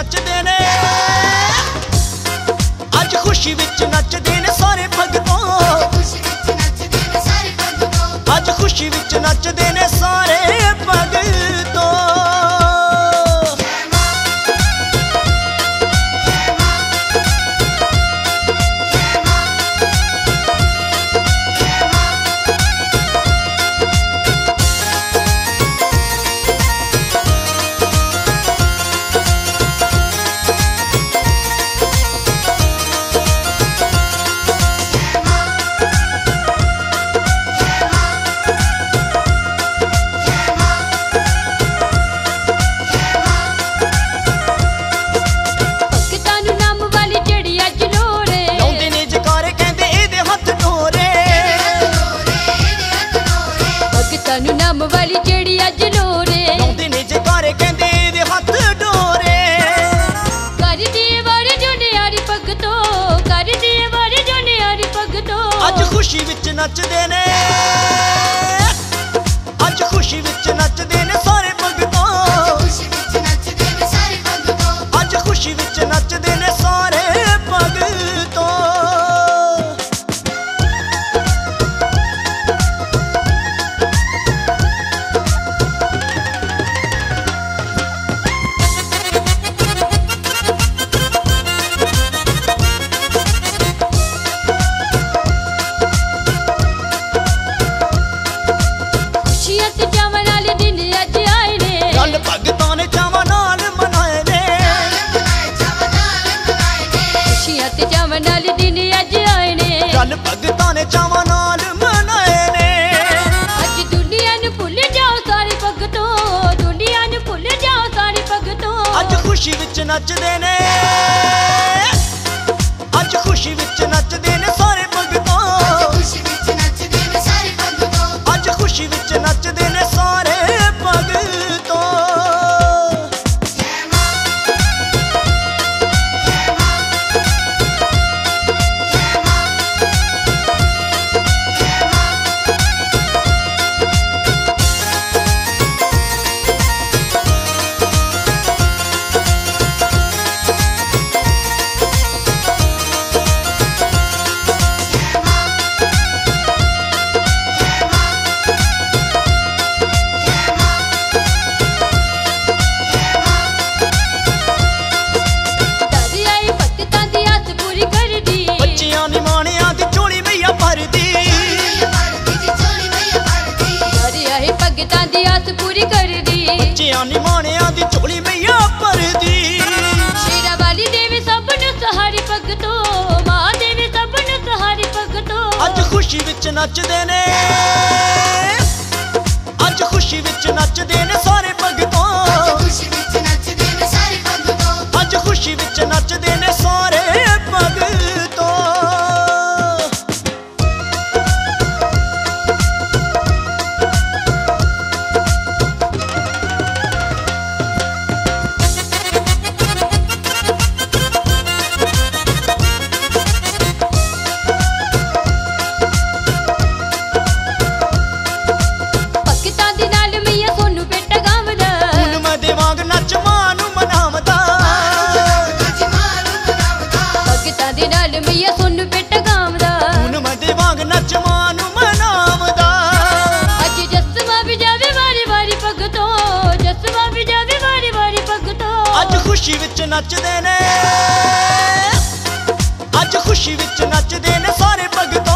नचदे ने, अज खुशी विच नचदे ने सारे भगतों, अज खुशी विच नचदे ने सारे भगतों। नाम वाली चिड़ी अज लोरे लाउंदे ने जकारे कहंदे इहदे हत्थ डोरे। कर दिए वारे जो नियारी भगतो, कर दिए वारे जो नियारी भगतो। अज खुशी विच नचदे ने, अज खुशी विच नचदे ने सारे भगतों, अज खुशी विच नचदे ने सारे भगतों। भगतां ने चावां नाल मनाए ने, खुशियां ते चावां नाल दिन अज आए ने, कल भगतां ने चावां नाल मनाए ने। अज दुनिया नूं भुल जाओ सारे भगतों, दुनिया नूं भुल जाओ सारे भगतों। अज खुशी विच नचदे ने, अज खुशी विच नचदे ने सारे भगतों, अज खुशी विच नचदे ने सारे भगतों। भगतां दी आस पूरी कर दी, बच्चियां नी माणियां दी झोली मैया भर दी। शेरा वाली देवी सब नूं सहारी भगतों, मां देवी सब नूं सहारी भगतों। अज खुशी विच नचदे ने, अज खुशी विच नचदे ने सारे भगतों, अज खुशी विच नचदे ने सारे भगतों। मैया सोनू बेटा गावदा, हुण मदे वांग नच मां नूं मनावदा। अज जसवा भी जावे वारी वारी भगतों, जसवा भी जावे वारी वारी भगतों। अज खुशी विच नचदे ने, अज खुशी विच नचदे ने सारे भगतों,